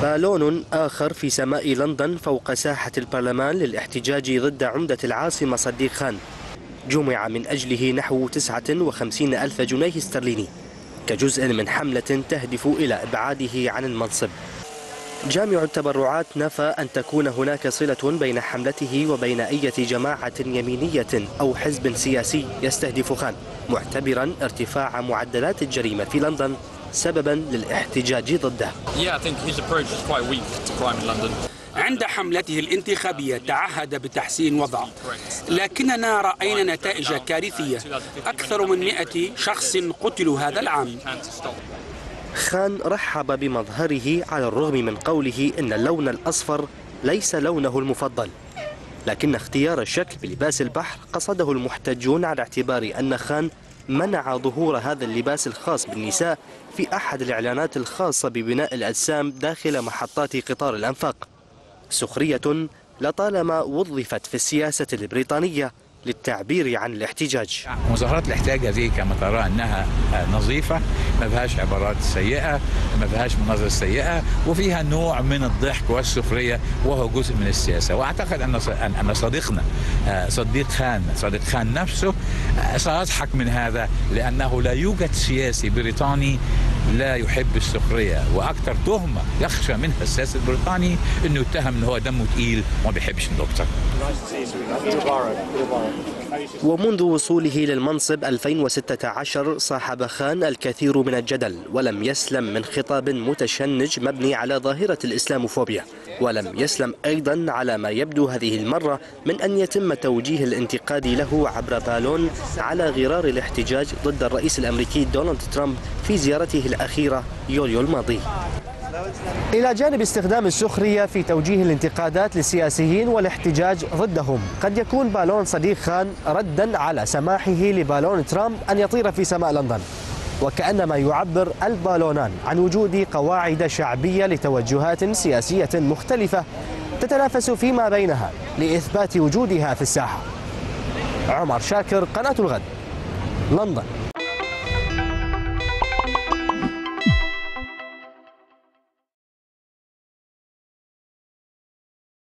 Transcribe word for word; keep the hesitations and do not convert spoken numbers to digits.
بالون آخر في سماء لندن فوق ساحة البرلمان للاحتجاج ضد عمدة العاصمة صديق خان، جمع من أجله نحو تسعة وخمسين ألف جنيه استرليني كجزء من حملة تهدف إلى إبعاده عن المنصب. جامع التبرعات نفى أن تكون هناك صلة بين حملته وبين أي جماعة يمينية أو حزب سياسي يستهدف خان، معتبرا ارتفاع معدلات الجريمة في لندن سببا للاحتجاج ضده. عند حملته الانتخابية تعهد بتحسين وضعه، لكننا رأينا نتائج كارثية. أكثر من مئة شخص قتلوا هذا العام. خان رحب بمظهره على الرغم من قوله إن اللون الأصفر ليس لونه المفضل، لكن اختيار الشكل بلباس البحر قصده المحتجون على اعتبار أن خان منع ظهور هذا اللباس الخاص بالنساء في أحد الإعلانات الخاصة ببناء الأجسام داخل محطات قطار الأنفاق، سخرية لطالما وظفت في السياسة البريطانية للتعبير عن الاحتجاج. مظاهرات الاحتجاج هذه كما ترى أنها نظيفة، ما فيهاش عبارات سيئة، ما فيهاش مناظر سيئة، وفيها نوع من الضحك والسخرية وهو جزء من السياسة. وأعتقد أن أن صديقنا صديق خان صديق خان نفسه سيضحك من هذا، لأنه لا يوجد سياسي بريطاني لا يحب السخرية، وأكثر تهمة يخشى منها السياسي البريطاني أنه يتهم أنه هو دمه تقيل وما بيحبش الدكتور. ومنذ وصوله للمنصب ألفين وستة عشر صاحب خان الكثير من الجدل، ولم يسلم من خطاب متشنج مبني على ظاهرة الإسلاموفوبيا، ولم يسلم أيضا على ما يبدو هذه المرة من أن يتم توجيه الانتقاد له عبر بالون على غرار الاحتجاج ضد الرئيس الأمريكي دونالد ترامب في زيارته الأخيرة يوليو الماضي. إلى جانب استخدام السخرية في توجيه الانتقادات للسياسيين والاحتجاج ضدهم، قد يكون بالون صديق خان ردا على سماحه لبالون ترامب أن يطير في سماء لندن، وكأنما يعبر البالونان عن وجود قواعد شعبية لتوجهات سياسية مختلفة تتنافس فيما بينها لإثبات وجودها في الساحة. عمر شاكر، قناة الغد، لندن.